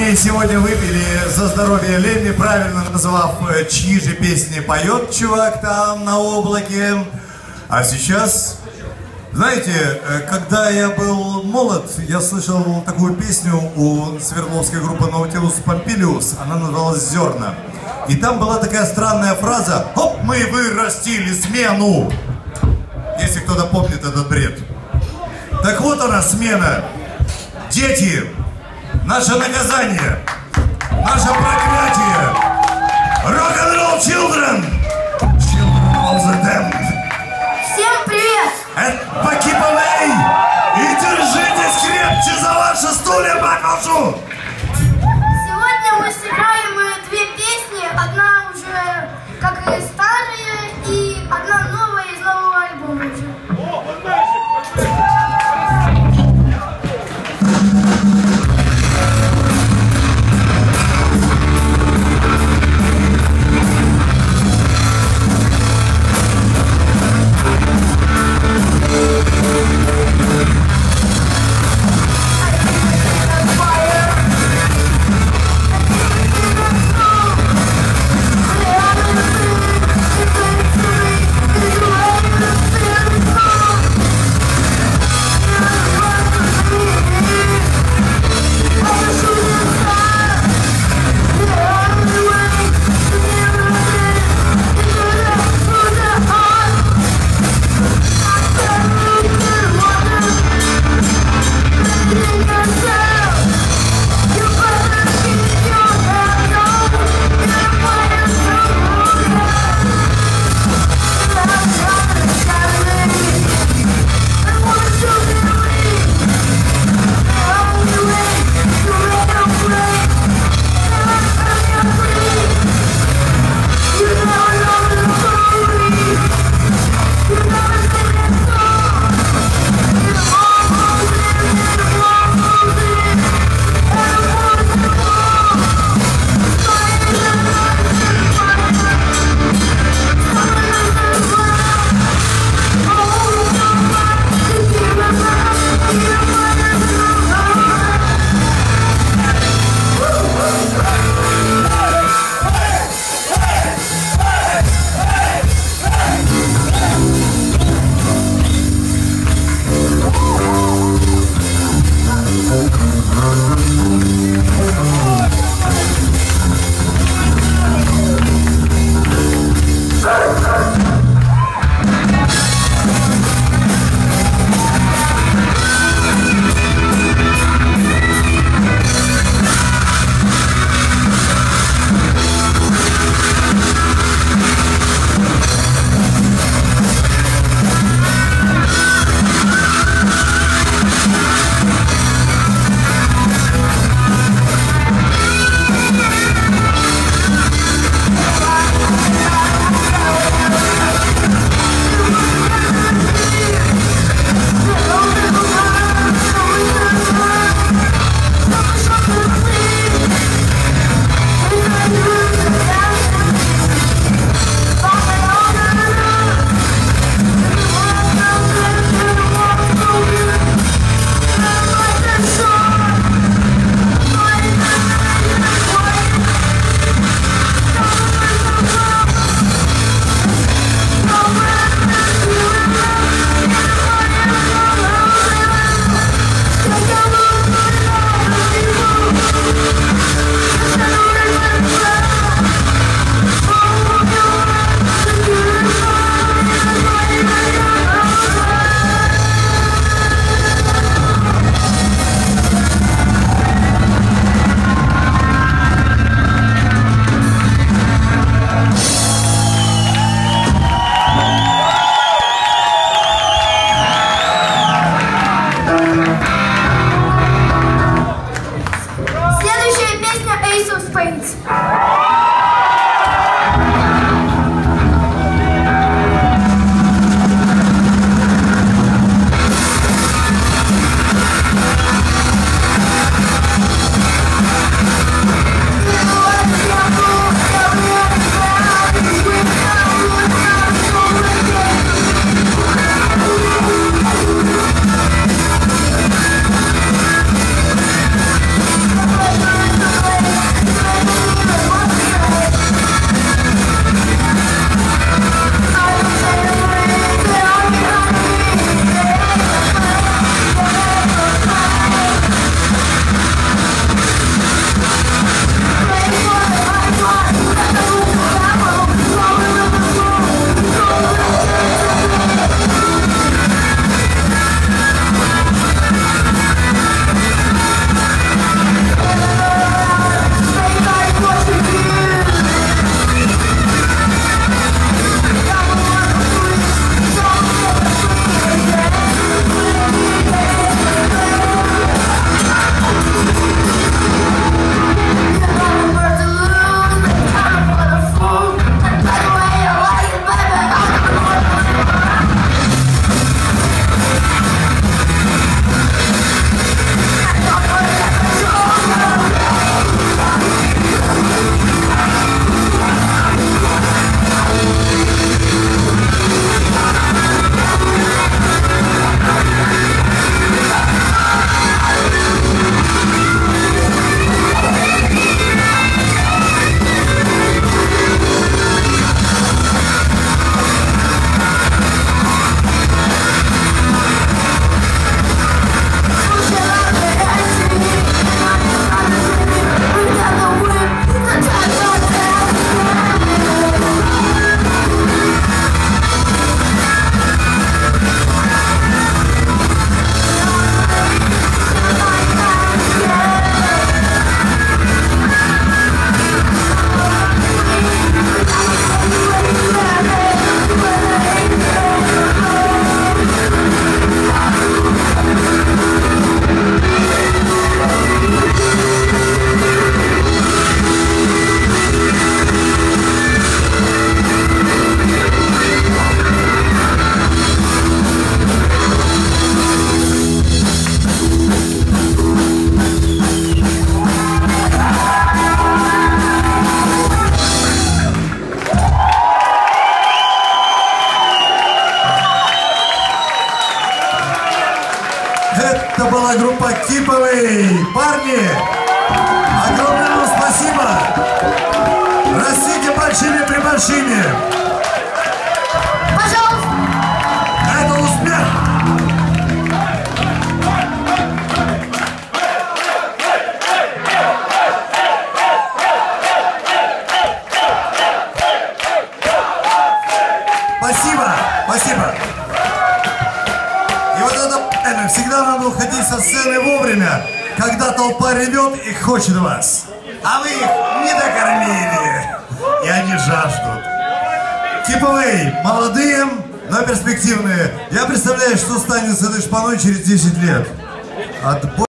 они сегодня выпили за здоровье Ленни, правильно назвав, чьи же песни поет чувак там на облаке. А сейчас, знаете, когда я был молод, я слышал такую песню у Свердловской группы Наутилус Помпилиус, она называлась «Зерна». И там была такая странная фраза: «Хоп, мы вырастили смену!» Если кто-то помнит этот бред. Так вот она, смена. Дети, наше наказание, наше проклятие. Rock'n'roll children, children of the damned. Всем привет! Это покипалей! И держитесь крепче за ваши стулья, покажу! Сегодня мы сыграем две песни. Одна уже как и старая, и одна новая из нового альбома уже. Это была группа Киповый. Парни, огромное вам спасибо. Растите большими-пребольшими. Пожалуйста. Это успех. Спасибо, спасибо. И вот это всегда надо уходить со сцены вовремя, когда толпа ревет и хочет вас. А вы их не докормили. И они жаждут. Киповые, молодые, но перспективные. Я представляю, что станет с этой шпаной через 10 лет.